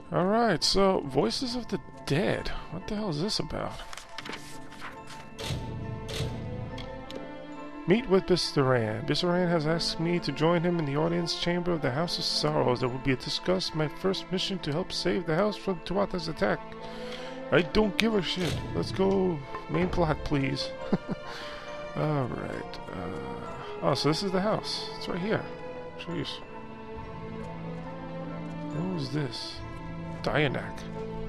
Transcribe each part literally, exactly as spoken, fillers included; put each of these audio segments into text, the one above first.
Alright, so Voices of the Dead. What the hell is this about? Meet with Bisaran. Bisaran has asked me to join him in the audience chamber of the House of Sorrows. There will be a discuss my first mission to help save the house from Tuatha's attack. I don't give a shit. Let's go main plot, please. Alright. Uh, oh, so this is the house. It's right here. Jeez. What was this? Dianac.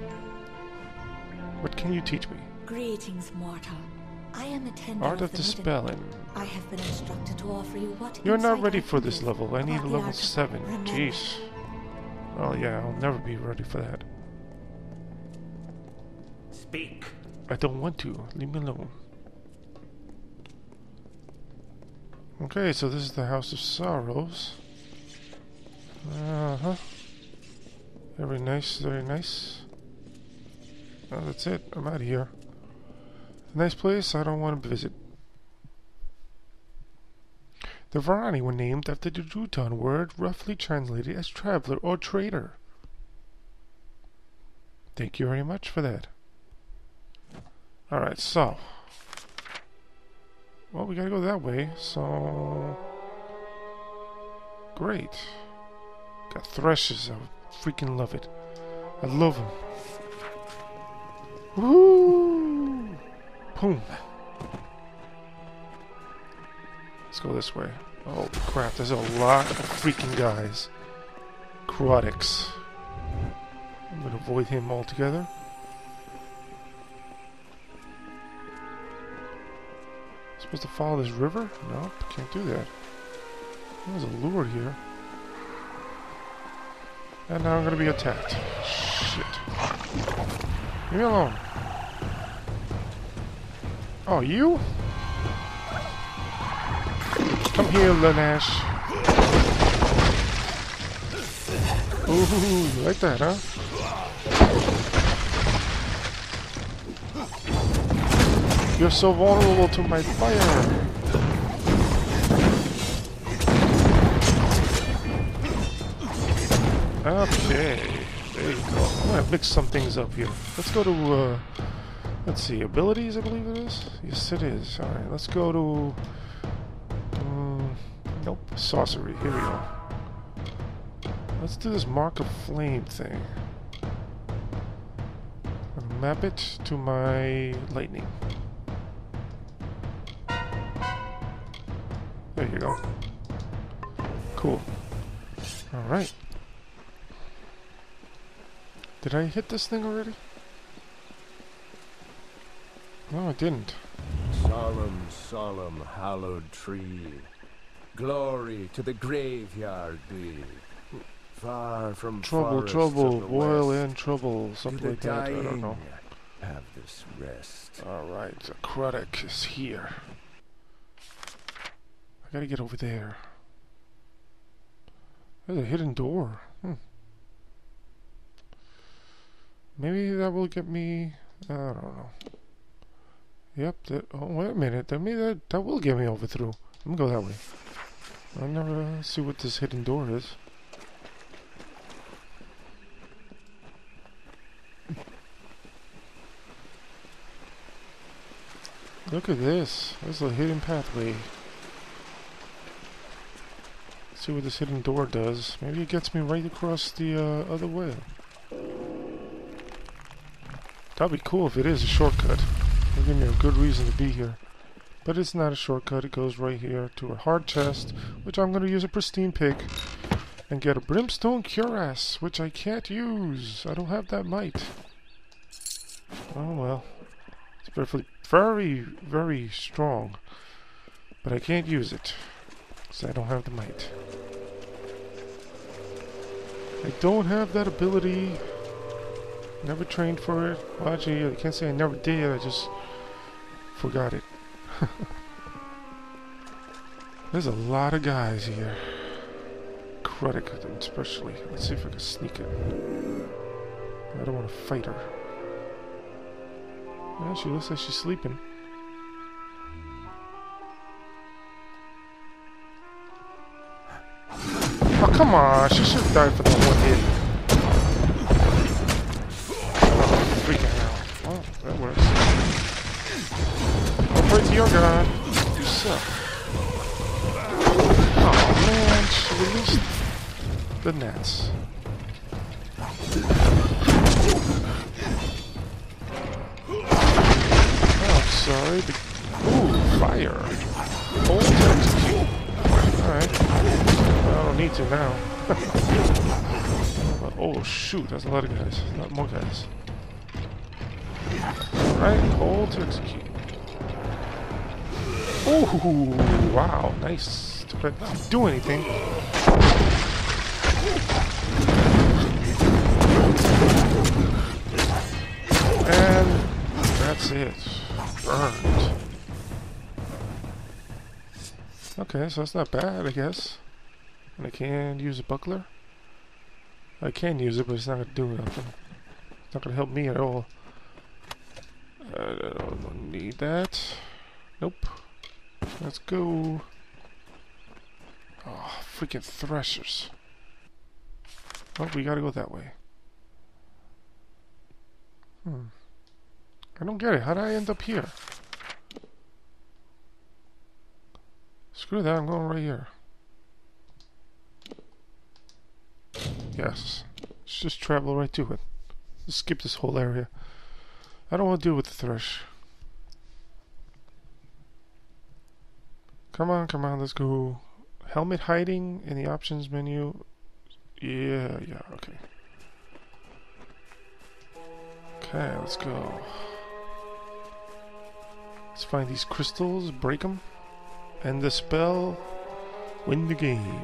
What can you teach me? Greetings, mortal. I am a tender Art of of the Dispelling. I have been instructed to offer you what You're not insight ready I for can this give level. I need a about the level art of- seven. Remember, Jeez. Oh yeah, I'll never be ready for that. Speak. I don't want to. Leave me alone. Okay, so this is the House of Sorrows. Uh-huh. Very nice, very nice. Oh, that's it. I'm out of here. Nice place I don't want to visit. The Varani were named after the Jottun word roughly translated as traveler or trader. Thank you very much for that. Alright, so. Well, we gotta go that way, so. Great. Got thrushes. I freaking love it. I love them. Woo! Boom. Let's go this way. Oh crap, there's a lot of freaking guys. Crotix. I'm gonna avoid him altogether. Supposed to follow this river? Nope, can't do that. There's a lure here. And now I'm gonna be attacked. Shit. Leave me alone. Oh, you? Come here, Lanash. Ooh, you like that, huh? You're so vulnerable to my fire. Okay, there you go. I'm gonna mix some things up here. Let's go to, uh, let's see, abilities, I believe it is? Yes, it is. Alright, let's go to, um, nope, sorcery. Here we go. Let's do this Mark of Flame thing. I'm gonna map it to my lightning. There you go. Cool. Alright. Did I hit this thing already? No, I didn't. Solemn, solemn, hallowed tree. Glory to the graveyard be. Far from Trouble, forests trouble, of the boil west, in trouble, to something the like that. I don't dying know. have this rest. Alright, the Krudek is here. I gotta get over there. There's a hidden door. Hmm. Maybe that will get me... I don't know. Yep, that, oh wait a minute, that, may, that, that will get me over through. I'm gonna go that way. I'll never uh, see what this hidden door is. Look at this. There's a hidden pathway. Let's see what this hidden door does. Maybe it gets me right across the uh, other way. That'd be cool if it is a shortcut. It'll give me a good reason to be here. But it's not a shortcut. It goes right here to a hard chest, which I'm going to use a pristine pick. And get a brimstone cuirass, which I can't use. I don't have that might. Oh well. It's very, very, very strong. But I can't use it. Because I don't have the might. I don't have that ability. Never trained for it. Well, actually, I can't say I never did. I just forgot it. There's a lot of guys here. Krudek, especially. Let's see if I can sneak it. I don't want to fight her. Well, she looks like she's sleeping. Oh, come on. She should have died for that one hit. destroyed the... Ooh, fire. Hold to execute. Alright. I don't need to now. Oh, shoot. That's a lot of guys. A lot more guys. Alright, hold to execute. Ooh, wow. Nice. Too bad it didn't do anything. And that's it. Burned. Okay, so that's not bad, I guess. And I can use a buckler. I can use it, but it's not gonna do nothing. It's not gonna help me at all. I don't need that. Nope. Let's go. Oh, freaking threshers. Oh, we gotta go that way. Hmm. I don't get it. How did I end up here? Screw that, I'm going right here. Yes. Let's just travel right to it. Let's skip this whole area. I don't want to deal with the thresh. Come on, come on, let's go. Helmet hiding in the options menu. Yeah, yeah, okay. Okay, let's go. Let's find these crystals, break them. End the spell, win the game.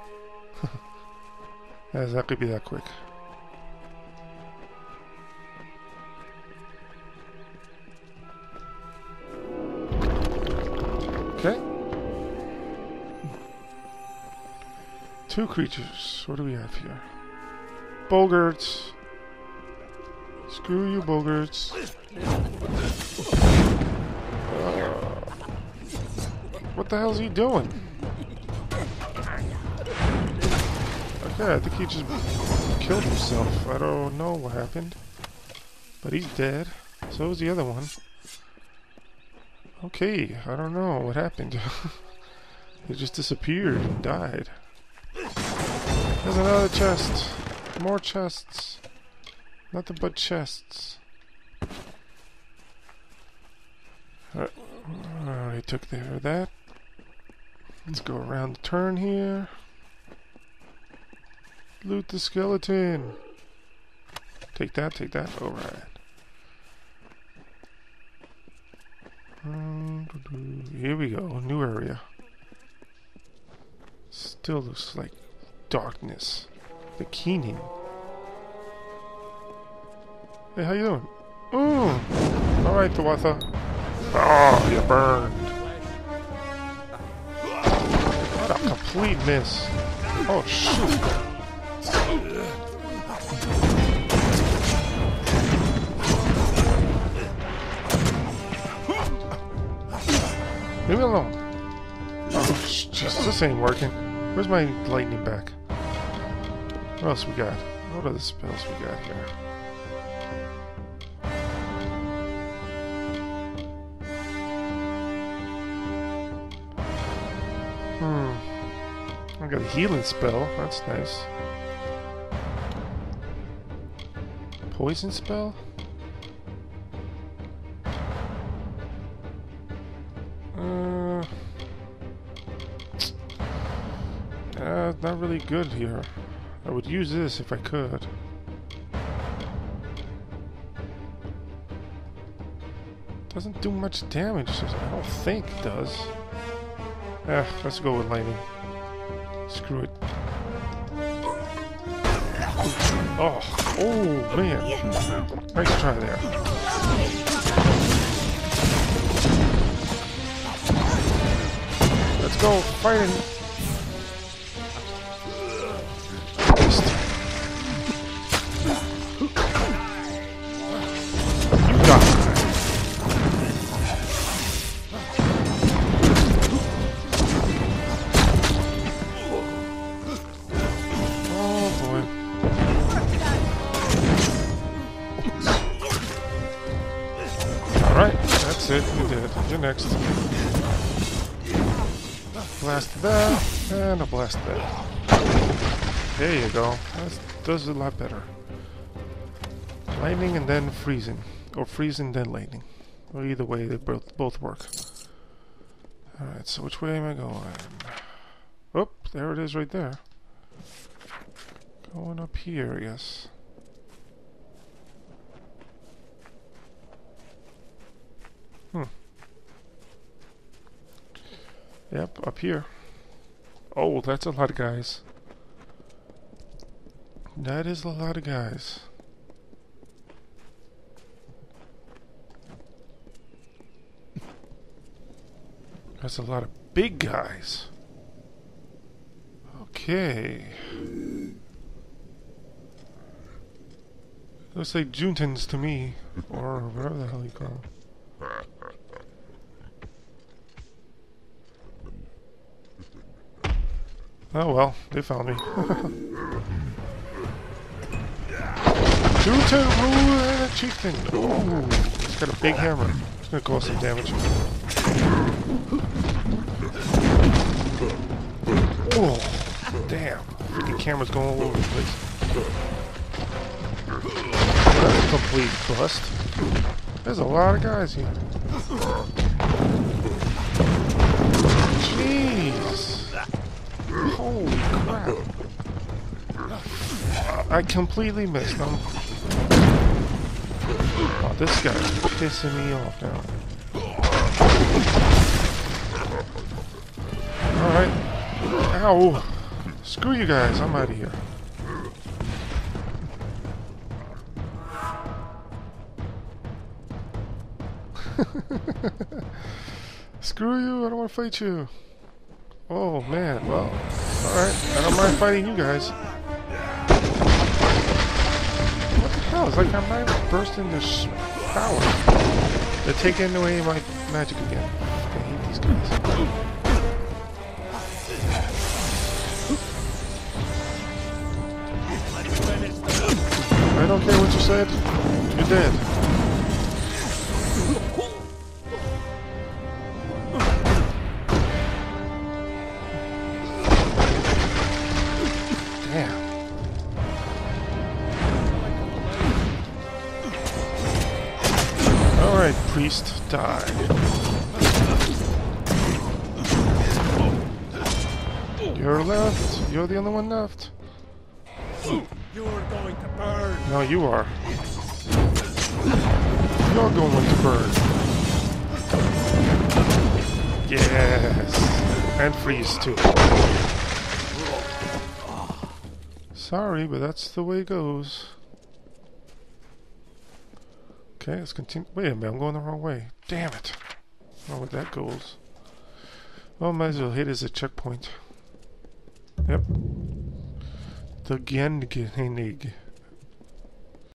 That's not gonna be that quick. Okay. Two creatures. What do we have here? Bogarts. Screw you, Bogarts. Uh, what the hell is he doing? Okay, I think he just killed himself. I don't know what happened. But he's dead. So is the other one. Okay, I don't know what happened. He just disappeared and died. There's another chest. More chests. Nothing but chests. Alright, I already took care of that. Let's go around the turn here. Loot the skeleton. Take that, take that. Alright. Here we go. New area. Still looks like darkness. The Keening. Hey, how you doing? Ooh. Alright, Tawatha. Oh, you burned. What a complete miss. Oh, shoot. Leave me alone. Oh, just this ain't working. Where's my lightning back? What else we got? What other spells we got here? Hmm. I got a healing spell. That's nice. Poison spell? Uh, uh, not really good here. I would use this if I could. Doesn't do much damage. I don't think it does. Eh, let's go with lightning. Screw it. Oh, oh man. Nice try there. Let's go fighting. You die. That's it, you did. You're next. Blast that, and a blast that. There you go. That does a lot better. Lightning and then freezing. Or freezing then lightning. Well, either way, they both both work. Alright, so which way am I going? Oh, there it is right there. Going up here, I guess. Hmm. Yep, up here. Oh, that's a lot of guys. That is a lot of guys. That's a lot of big guys. Okay. Looks like Jotuns to me. Or whatever the hell you call them. Oh well, they found me. Jotun rule and chieftain. Ooh, he's got a big hammer. It's gonna cause some damage. Oh, damn! The camera's going all over the place. That's a complete bust. There's a lot of guys here. Jeez. Holy crap. I completely missed them. Oh, this guy's pissing me off now. Alright. Ow. Screw you guys. I'm out of here. Screw you. I don't want to fight you. Oh, man. Well, alright. I don't mind fighting you guys. What the hell? It's like I'm not even bursting this power. They're taking away my magic again. I hate these guys. I don't care what you said. You're dead. Alright, priest, die. You're left. You're the only one left. You're going to burn. No, you are. You're going to burn. Yes. And freeze, too. Sorry, but that's the way it goes. Okay, let's continue. Wait a minute, I'm going the wrong way. Damn it. I don't know where that goes. Well, might as well hit as a checkpoint. Yep. The Gengenig.